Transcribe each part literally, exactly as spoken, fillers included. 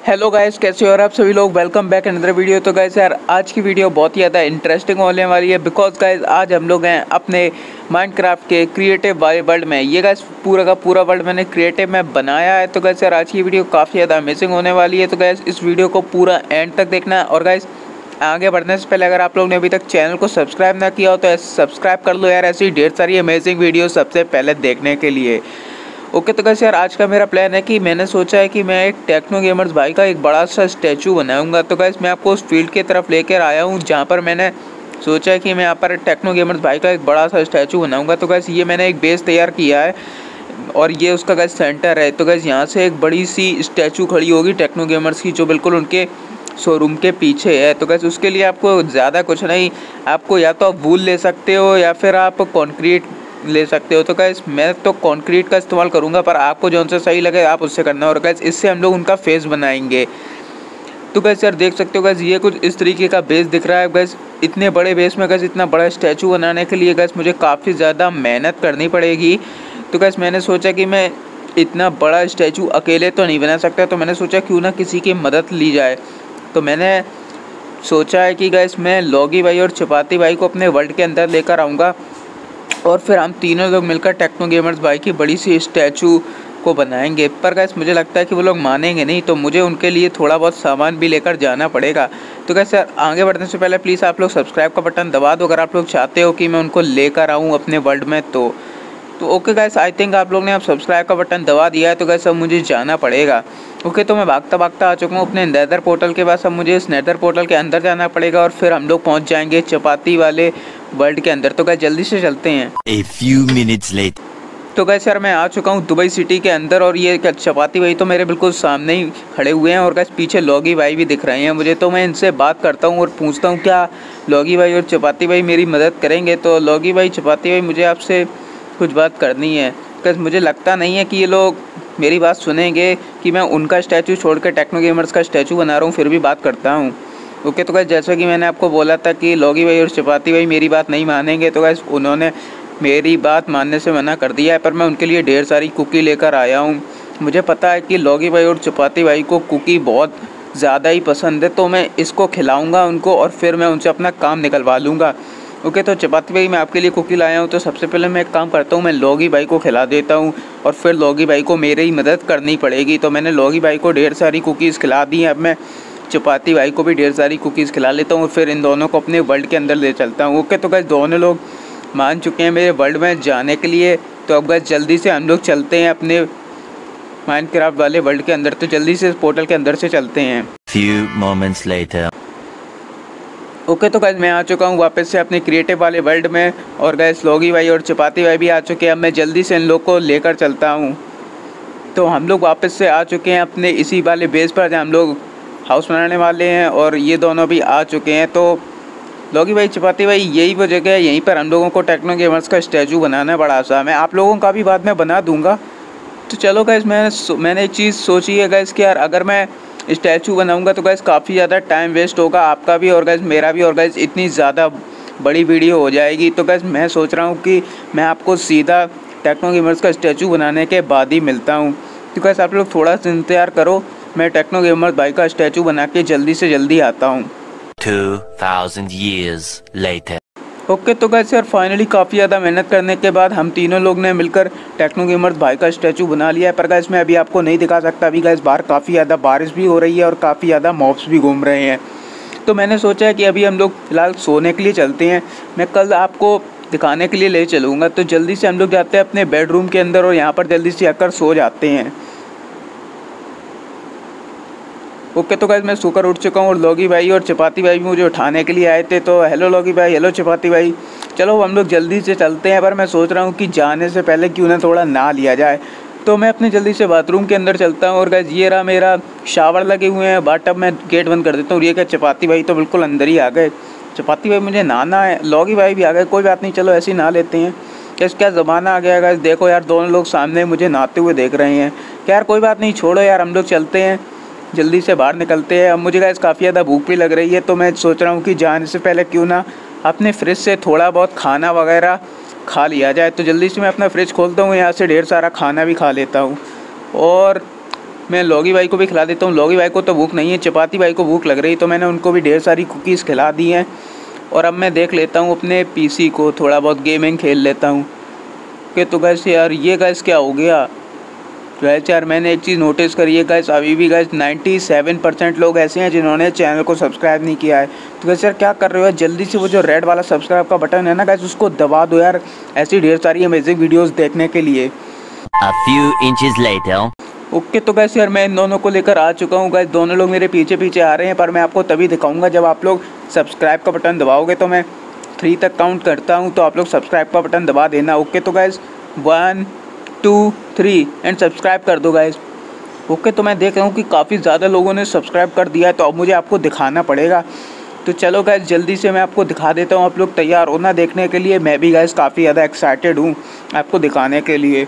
Hello guys, कैसे हो आप सभी लोग। Welcome back another video. तो गाइस यार आज की वीडियो बहुत ही ज़्यादा इंटरेस्टिंग होने वाली है बिकॉज गाइस आज हम लोग हैं अपने माइनक्राफ्ट के क्रिएटिव वाले वर्ल्ड में। ये गाइस पूरा का पूरा वर्ल्ड मैंने क्रिएटिव में बनाया है। तो गाइस यार आज की वीडियो काफ़ी ज़्यादा अमेजिंग होने वाली है। तो गाइस इस वीडियो को पूरा एंड तक देखना है। और गाइस आगे बढ़ने से पहले अगर आप लोग ने अभी तक चैनल को सब्सक्राइब ना किया हो तो सब्सक्राइब कर लो यार, ऐसी ढेर सारी अमेजिंग वीडियो सबसे पहले देखने के लिए। ओके तो गाइस यार आज का मेरा प्लान है कि मैंने सोचा है कि मैं एक टेक्नो गेमर्स भाई का एक बड़ा सा स्टैचू बनाऊंगा। तो गाइस मैं आपको उस फील्ड की तरफ लेकर आया हूँ जहाँ पर मैंने सोचा है कि मैं यहाँ पर टेक्नो गेमर्स भाई का एक बड़ा सा स्टैचू बनाऊंगा। तो गाइस ये मैंने एक बेस तैयार किया है और ये उसका गाइस सेंटर है। तो गाइस यहाँ से एक बड़ी सी स्टैचू खड़ी होगी टेक्नो गेमर्स की, जो बिल्कुल उनके शोरूम के पीछे है। तो गाइस उसके लिए आपको ज़्यादा कुछ नहीं, आपको या तो आप वूल ले सकते हो या फिर आप कॉन्क्रीट ले सकते हो। तो गाइस मैं तो कंक्रीट का इस्तेमाल करूंगा, पर आपको जो सा सही लगे आप उससे करना। और गाइस इससे हम लोग उनका फेस बनाएंगे। तो गाइस यार देख सकते हो गाइस ये कुछ इस तरीके का बेस दिख रहा है। गाइस इतने बड़े बेस में गाइस इतना बड़ा स्टैचू बनाने के लिए गाइस मुझे काफ़ी ज़्यादा मेहनत करनी पड़ेगी। तो गाइस मैंने सोचा कि मैं इतना बड़ा स्टैचू अकेले तो नहीं बना सकता, तो मैंने सोचा क्यों ना किसी की मदद ली जाए। तो मैंने सोचा है कि गाइस मैं लॉगी भाई और चपाती भाई को अपने वर्ल्ड के अंदर लेकर आऊँगा और फिर हम तीनों लोग मिलकर टेक्नो गेमर्स भाई की बड़ी सी स्टैचू को बनाएंगे। पर गाइस मुझे लगता है कि वो लोग मानेंगे नहीं, तो मुझे उनके लिए थोड़ा बहुत सामान भी लेकर जाना पड़ेगा। तो गाइस यार आगे बढ़ने से पहले प्लीज़ आप लोग सब्सक्राइब का बटन दबा दो अगर आप लोग चाहते हो कि मैं उनको लेकर आऊँ अपने वर्ल्ड में। तो तो ओके गाइस आई थिंक आप लोग ने अब सब्सक्राइब का बटन दबा दिया है। तो गाइस अब मुझे जाना पड़ेगा। ओके तो मैं भागता भागता आ चुका हूँ अपने नेदर पोर्टल के पास। अब मुझे इस नेदर पोर्टल के अंदर जाना पड़ेगा और फिर हम लोग पहुँच जाएंगे चपाती वाले वर्ल्ड के अंदर। तो गाइस जल्दी से चलते हैं। A few minutes later. तो गाइस यार मैं आ चुका हूँ दुबई सिटी के अंदर और ये चपाती भाई तो मेरे बिल्कुल सामने ही खड़े हुए हैं और गाइस पीछे लॉगी भाई भी दिख रहे हैं मुझे। तो मैं इनसे बात करता हूँ और पूछता हूँ क्या लॉगी भाई और चपाती भाई मेरी मदद करेंगे। तो लॉगी भाई चपाती भाई मुझे आपसे कुछ बात करनी है। गाइस मुझे लगता नहीं है कि ये लोग मेरी बात सुनेंगे कि मैं उनका स्टैचू छोड़ कर टेक्नो गेमर्स का स्टैचू बना रहा हूँ, फिर भी बात करता हूँ। ओके तो गाइस जैसा कि मैंने आपको बोला था कि लॉगी भाई और चपाती भाई मेरी बात नहीं मानेंगे, तो गाइस उन्होंने मेरी बात मानने से मना कर दिया है। पर मैं उनके लिए ढेर सारी कुकी लेकर आया हूँ। मुझे पता है कि लॉगी भाई और चपाती भाई को कुकी बहुत ज़्यादा ही पसंद है, तो मैं इसको खिलाऊँगा उनको और फिर मैं उनसे अपना काम निकलवा लूँगा। ओके तो चपाती भाई मैं आपके लिए कुकी लाया हूँ। तो सबसे पहले मैं एक काम करता हूँ, मैं लॉगी भाई को खिला देता हूँ और फिर लॉगी भाई को मेरी ही मदद करनी पड़ेगी। तो मैंने लॉगी भाई को ढेर सारी कुकीज़ खिला दी हैं। अब मैं चपाती भाई को भी ढेर सारी कुकीज़ खिला लेता हूँ और फिर इन दोनों को अपने वर्ल्ड के अंदर ले चलता हूँ। ओके तो गाइस दोनों लोग मान चुके हैं मेरे वर्ल्ड में जाने के लिए। तो अब गाइस जल्दी से हम लोग चलते हैं अपने माइनक्राफ्ट वाले वर्ल्ड के अंदर। तो जल्दी से पोर्टल के अंदर से चलते हैं। Few moments later. ओके तो गाइस मैं आ चुका हूँ वापस से अपने क्रिएटिव वाले वर्ल्ड में और गाइस लॉगी भाई और चपाती भाई भी आ चुके हैं। अब मैं जल्दी से इन लोग को लेकर चलता हूँ। तो हम लोग वापस से आ चुके हैं अपने इसी वाले बेस पर जहाँ हम लोग हाउस बनाने वाले हैं और ये दोनों भी आ चुके हैं। तो लॉगी भाई चपाती भाई यही वो जगह है, यहीं पर हम लोगों को टेक्नो गेमर्स का स्टैचू बनाना है बड़ा सा। मैं आप लोगों का भी बाद में बना दूंगा। तो चलो गाइस मैं मैंने एक चीज़ सोची है गाइस कि यार अगर मैं स्टैचू बनाऊंगा तो गाइस काफ़ी ज़्यादा टाइम वेस्ट होगा, आपका भी और गाइस मेरा भी, और गाइस इतनी ज़्यादा बड़ी वीडियो हो जाएगी। तो गाइस मैं सोच रहा हूँ कि मैं आपको सीधा टेक्नो गेमर्स का स्टैचू बनाने के बाद ही मिलता हूँ। तो गाइस आप लोग थोड़ा सा इंतज़ार करो, मैं टेक्नो गेमर्स भाई का स्टैचू बना के जल्दी से जल्दी आता हूँ। Two thousand years later. Okay तो गाइस यार फाइनली काफ़ी ज़्यादा मेहनत करने के बाद हम तीनों लोग ने मिलकर टेक्नो गेमर्स भाई का स्टैचू बना लिया है। पर गाइस मैं अभी आपको नहीं दिखा सकता, अभी गाइस बाहर काफ़ी ज़्यादा बारिश भी हो रही है और काफ़ी ज़्यादा मॉब्स भी घूम रहे हैं। तो मैंने सोचा है कि अभी हम लोग फिलहाल सोने के लिए चलते हैं, मैं कल आपको दिखाने के लिए ले चलूँगा। तो जल्दी से हम लोग जाते हैं अपने बेडरूम के अंदर और यहाँ पर जल्दी से आकर सो जाते हैं। ओके तो गाइस मैं सोकर उठ चुका हूँ और लॉगी भाई और चपाती भाई भी मुझे उठाने के लिए आए थे। तो हेलो लॉगी भाई, हेलो चपाती भाई, चलो हम लोग जल्दी से चलते हैं। पर मैं सोच रहा हूँ कि जाने से पहले क्यों ना थोड़ा नहा लिया जाए। तो मैं अपने जल्दी से बाथरूम के अंदर चलता हूँ और गाइस ये रहा मेरा शावर लगे हुए हैं, बाथटब में गेट बंद कर देता हूँ। ये क्या चपाती भाई तो बिल्कुल अंदर ही आ गए। चपाती भाई मुझे नहाना है, लॉगी भाई भी आ गए, कोई बात नहीं चलो ऐसे ही नहा लेते हैं। क्या क्या ज़माना आ गया गाइस, देखो यार दोनों लोग सामने मुझे नहाते हुए देख रहे हैं। क्या यार कोई बात नहीं, छोड़ो यार हम लोग चलते हैं, जल्दी से बाहर निकलते हैं। अब मुझे गाइस काफ़ी ज़्यादा भूख भी लग रही है, तो मैं सोच रहा हूँ कि जाने से पहले क्यों ना अपने फ्रिज से थोड़ा बहुत खाना वगैरह खा लिया जाए। तो जल्दी से मैं अपना फ्रिज खोलता हूँ, यहाँ से ढेर सारा खाना भी खा लेता हूँ। और मैं लॉगी भाई को भी खिला देता हूँ। लॉगी भाई को तो भूख नहीं है, चपाती भाई को भूख लग रही, तो मैंने उनको भी ढेर सारी कुकीज़ खिला दी हैं। और अब मैं देख लेता हूँ अपने पीसी को, थोड़ा बहुत गेमिंग खेल लेता हूँ। ओके तो गैस यार ये गैस क्या हो गया गैस यार, मैंने एक चीज़ नोटिस करी है गैस, अभी भी गैस सत्तानवे परसेंट लोग ऐसे हैं जिन्होंने चैनल को सब्सक्राइब नहीं किया है। तो गैस यार क्या कर रहे हो, जल्दी से वो जो रेड वाला सब्सक्राइब का बटन है ना गैस, उसको दबा दो यार, ऐसी ढेर सारी अमेजिंग वीडियोस देखने के लिए। A few inches later. Okay तो गैस यार मैं इन दोनों को लेकर आ चुका हूँ गैस, दोनों लोग मेरे पीछे पीछे आ रहे हैं, पर मैं आपको तभी दिखाऊंगा जब आप लोग सब्सक्राइब का बटन दबाओगे। तो मैं थ्री तक काउंट करता हूँ, तो आप लोग सब्सक्राइब का बटन दबा देना। ओके तो guys one two three and subscribe कर दो गैस। ओके तो मैं देख रहा हूँ कि काफ़ी ज़्यादा लोगों ने सब्सक्राइब कर दिया है, तो अब मुझे आपको दिखाना पड़ेगा। तो चलो गैस जल्दी से मैं आपको दिखा देता हूँ, आप लोग तैयार होना देखने के लिए। मैं भी गैस काफ़ी ज़्यादा एक्साइटेड हूँ आपको दिखाने के लिए।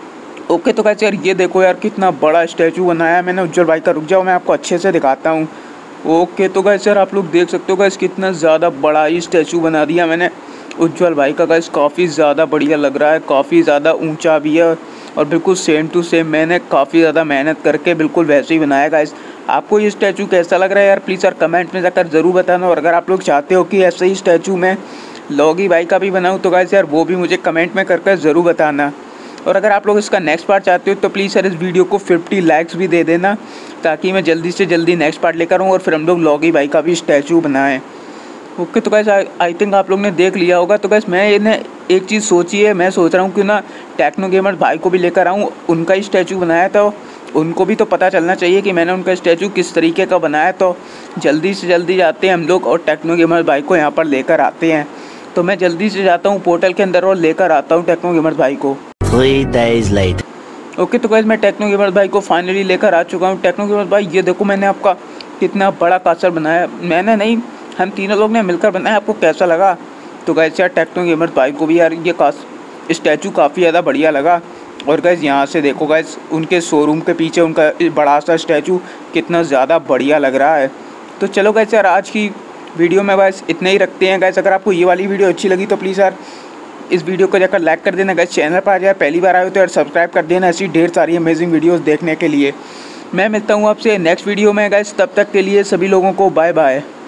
ओके तो गैस यार ये देखो यार कितना बड़ा स्टैचू बनाया है मैंने उज्जवल भाई का। रुक जाओ मैं आपको अच्छे से दिखाता हूँ। ओके तो गैस यार आप लोग देख सकते हो गैस कितना ज़्यादा बड़ा ही स्टैचू बना दिया मैंने उज्जवल भाई का गैस, काफ़ी ज़्यादा बढ़िया लग रहा है, काफ़ी ज़्यादा ऊंचा भी है और बिल्कुल सेम टू सेम मैंने काफ़ी ज़्यादा मेहनत करके बिल्कुल वैसे ही बनाया गाइस। आपको ये स्टैचू कैसा लग रहा है यार, प्लीज़ यार कमेंट में जाकर ज़रूर बताना। और अगर आप लोग चाहते हो कि ऐसे ही स्टैचू मैं लॉगी भाई का भी बनाऊँ तो गाइस यार वो भी मुझे कमेंट में करके ज़रूर बताना। और अगर आप लोग इसका नेक्स्ट पार्ट चाहते हो तो प्लीज़ सर इस वीडियो को फिफ्टी लाइक्स भी दे देना, ताकि मैं जल्दी से जल्दी नेक्स्ट पार्ट लेकर आऊँ और फिर हम लोग लॉगी भाई का भी स्टैचू बनाएं। ओके तो गैस आई थिंक आप लोग ने देख लिया होगा। तो गैस मैं इन्हें एक चीज़ सोची है, मैं सोच रहा हूँ कि ना टेक्नो गेमर भाई को भी लेकर आऊँ, उनका ही स्टैचू बनाया, तो उनको भी तो पता चलना चाहिए कि मैंने उनका स्टैचू किस तरीके का बनाया। तो जल्दी से जल्दी जाते हैं हम लोग और टेक्नो गेमर भाई को यहाँ पर लेकर आते हैं। तो मैं जल्दी से जाता हूँ पोर्टल के अंदर और लेकर आता हूँ टेक्नो गेमर भाई को। Three days later. ओके तो गैस मैं टेक्नो गेमर भाई को फाइनली लेकर आ चुका हूँ। टेक्नो गेमर भाई ये देखो मैंने आपका कितना बड़ा कासर बनाया, मैंने नहीं हम तीनों लोग ने मिलकर बनाया, आपको कैसा लगा। तो गैस यार टेक्नो गेमर भाई को भी यार ये कास स्टैचू काफ़ी ज़्यादा बढ़िया लगा। और गैस यहाँ से देखो गैस उनके शोरूम के पीछे उनका बड़ा सा स्टैचू कितना ज़्यादा बढ़िया लग रहा है। तो चलो गैस यार आज की वीडियो में बस इतने ही रखते हैं गैस। अगर आपको ये वाली वीडियो अच्छी लगी तो प्लीज़ यार इस वीडियो को जाकर लाइक कर देना गैस। चैनल पर आ जाए पहली बार आए हो तो यार सब्सक्राइब कर देना ऐसी ढेर सारी अमेजिंग वीडियोस देखने के लिए। मैं मिलता हूँ आपसे नेक्स्ट वीडियो में गैस, तब तक के लिए सभी लोगों को बाय बाय।